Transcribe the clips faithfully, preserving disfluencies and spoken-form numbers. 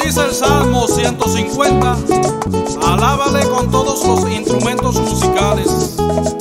dice el Salmo ciento cincuenta, alábale con todos los instrumentos musicales.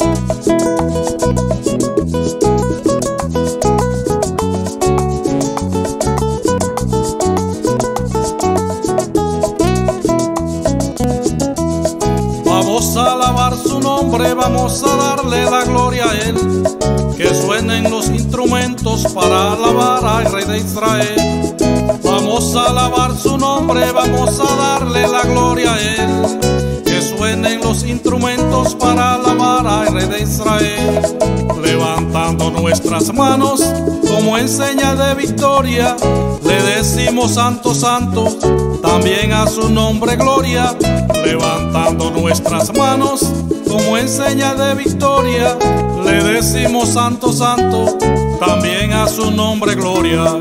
Vamos a alabar su nombre, vamos a darle la gloria a Él. Que suenen los instrumentos para alabar al Rey de Israel. Vamos a alabar su nombre, vamos a darle la gloria a Él. Que suenen los instrumentos para alabar al Rey de Israel. Levantando nuestras manos como en señal de victoria, le decimos santo, santo, también a su nombre gloria. Levantando nuestras manos como en señal de victoria, le decimos santo, santo, también a su nombre gloria.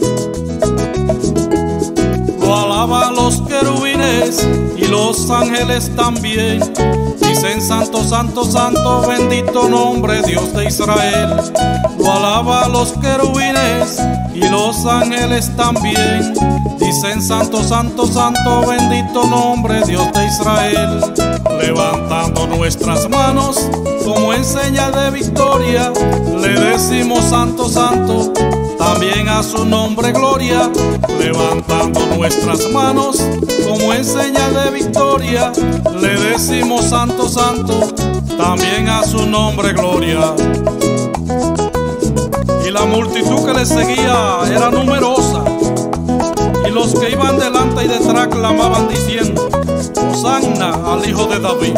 Lo alaban los querubines y los ángeles también. Dicen santo, santo, santo, bendito nombre Dios de Israel. Lo alaban los querubines y los ángeles también. Dicen santo, santo, santo, bendito nombre Dios de Israel. Levantando nuestras manos como en señal de victoria, le decimos santo, santo, también a su nombre gloria. Levantando nuestras manos como en señal de victoria, le decimos santo, santo, también a su nombre gloria. Y la multitud que le seguía era numerosa, y los que iban delante y detrás clamaban diciendo: Hosanna al Hijo de David.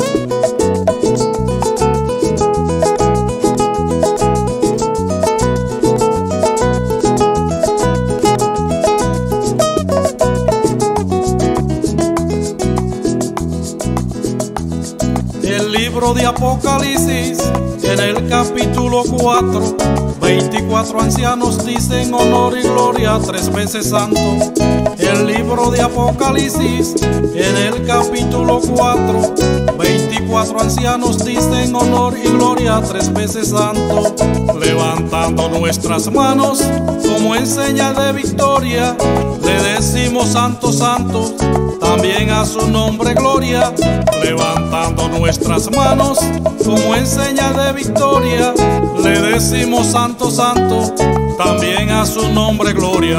El libro de Apocalipsis, en el capítulo cuatro, veinticuatro ancianos dicen honor y gloria tres veces santo. El libro de Apocalipsis, en el capítulo cuatro, veinticuatro ancianos dicen honor y gloria tres veces santo. Levantando nuestras manos como en señal de victoria, le decimos santo, santo, también a su nombre gloria. Levantando nuestras manos como en señal de victoria, le decimos santo, santo, también a su nombre gloria.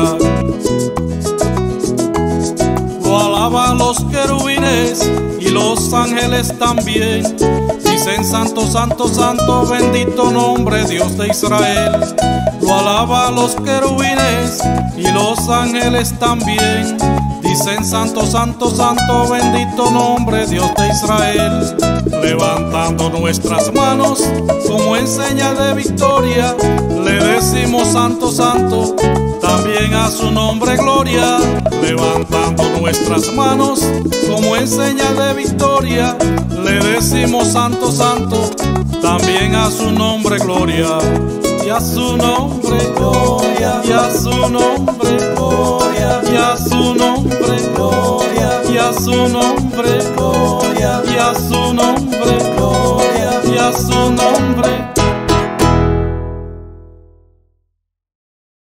Lo alaban los querubines y los ángeles también. Dicen santo, santo, santo, bendito nombre Dios de Israel. Lo alaban los querubines y los ángeles también. Dicen santo, santo, santo, bendito nombre Dios de Israel. Levantando nuestras manos como en señal de victoria, le decimos santo, santo, también a su nombre gloria. Levantando nuestras manos como en señal de victoria, le decimos santo, santo, también a su nombre gloria. Y a su nombre gloria, y a su nombre gloria, y a su nombre gloria, y a su nombre gloria, y a su nombre gloria, y a su nombre.